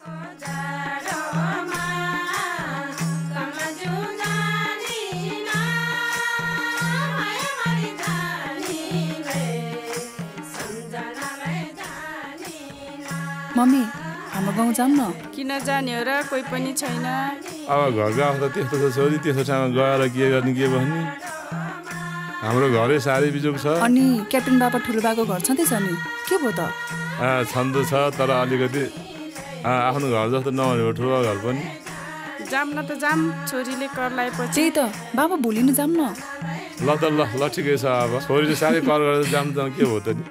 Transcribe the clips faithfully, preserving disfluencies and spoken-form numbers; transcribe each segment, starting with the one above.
Mummy हाम्रो गाउँ जाऊँ न। किन जाने हो र, कोही पनि छैन। अब घरको अवस्था त्यस्तो छ छोरी, त्यस्तो ठाउँमा गएर के गर्ने के भन्ने। हाम्रो घरै साह्रै बिजोग छ। अनि क्याप्टेन बाबा ठुलो बाको घर छँदैछ नि, के भयो त? छन् त छ, तर अलिकति आफ्नो घर जस्तो नहुने हो ठुलो घर पनि। जाम न त जाम, छोरीले कर लगाएपछि। त्यही त बाबा भोलि नै जाम न। ल त ल ल ठिकै छ। अब छोरीले साह्रै कर गरेर जाम त के हो त नि।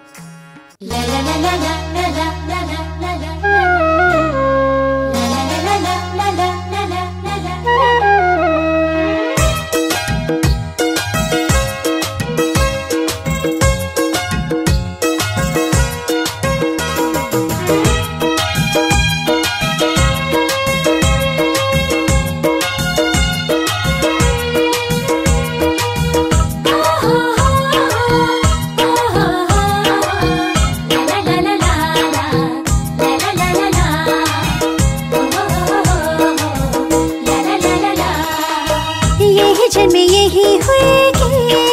जनमे यही हर्के,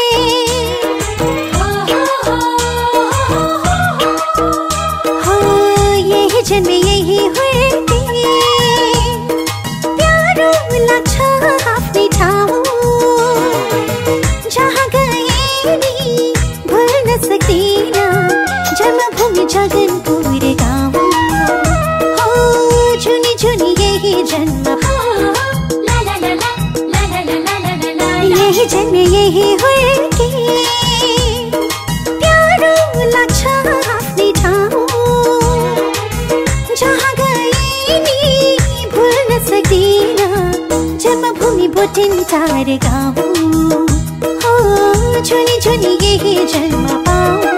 हाँ यही जनमे यही हर्के, प्यारो लाग्छ आफ्नै ठाउँ, जहाँ गए नि भुल्न सक्दिन, जन्मभूमि जगनपुर गाउँ, हो जुनी जुनी यही जन्म, यही जनमे यही हर्के, प्यारो लाग्छ आफ्नै ठाउँ, जहाँ गए नि भुल्न सक्दिन, जन्मभूमि बोटिन्टार गाउँ, हो जुनी जुनी यही जन्म पाऊँ।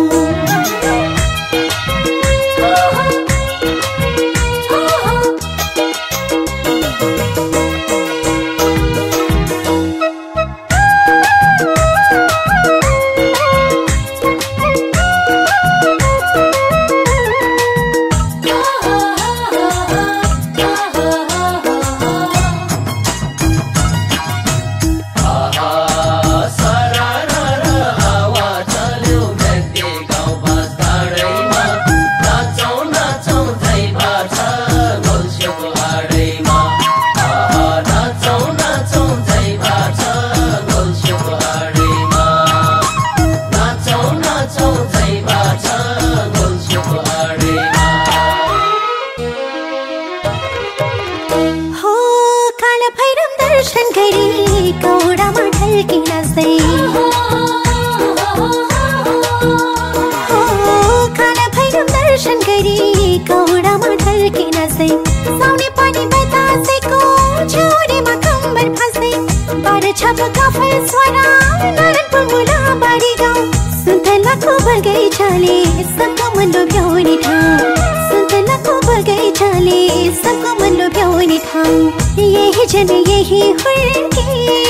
यही जनमे यही हर्के,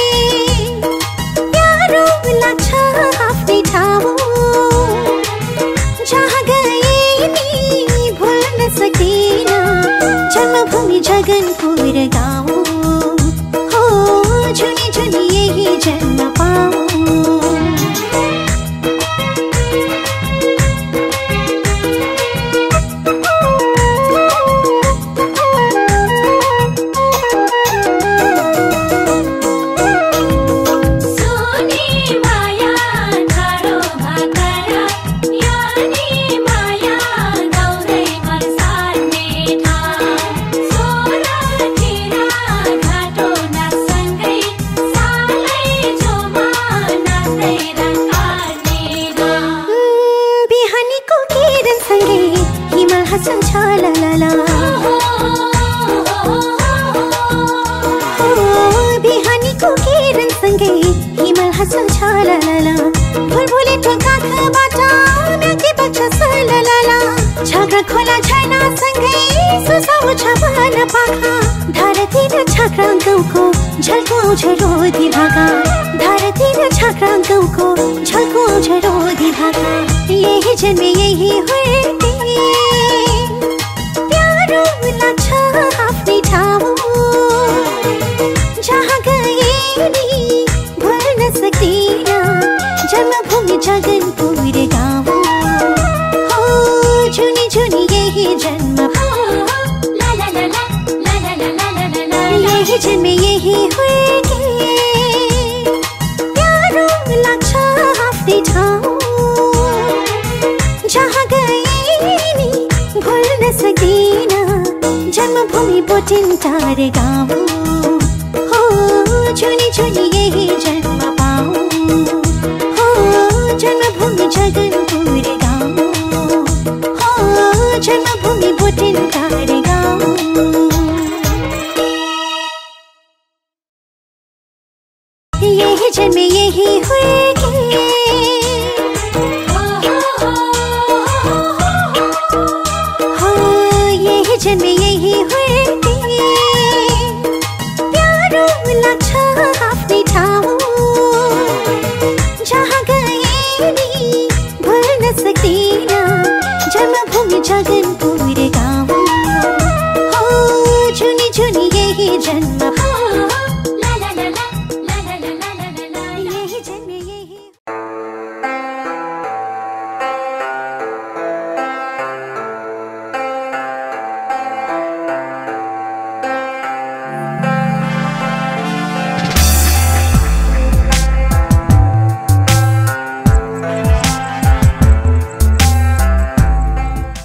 प्यारो लाग्छ आफ्नै ठाउँ, जहाँ गए नि भुल्न सक्दिन, जन्मभूमि जगनपुर गाउँ, हो जुनी जुनी यही जन्म पाऊँ। खोला छैन सँगै सुसाउ छ बन पाखा, धरती र छाक्रा गाउँको झल्को आउँछ रोधी भाका, धरती र छाक्रा गाउँको झल्को आउँछ रोधी भाका, यही जनमे यही हर्के, प्यारो लाग्छ आफ्नै ठाउँ जहाँ गए नि भुल्न सक्दिन जन्मभूमि जगनपुर गाउँ हो जुनी जुनी यही जन्म यही जन्मे यही हुर्के प्यारो लाग्छ आफ्नै ठाउँ जहाँ गए नि भुल्न सक्दिन जन्मभूमि बोटिन्टार गाउँ हो जुनी जुनी यही जन्म पाऊँ हो जन्मभूमि जगनपुर गाउँ हो जन्मभूमि बोटिन्टार गाउँ यही जन्मे यही हुर्के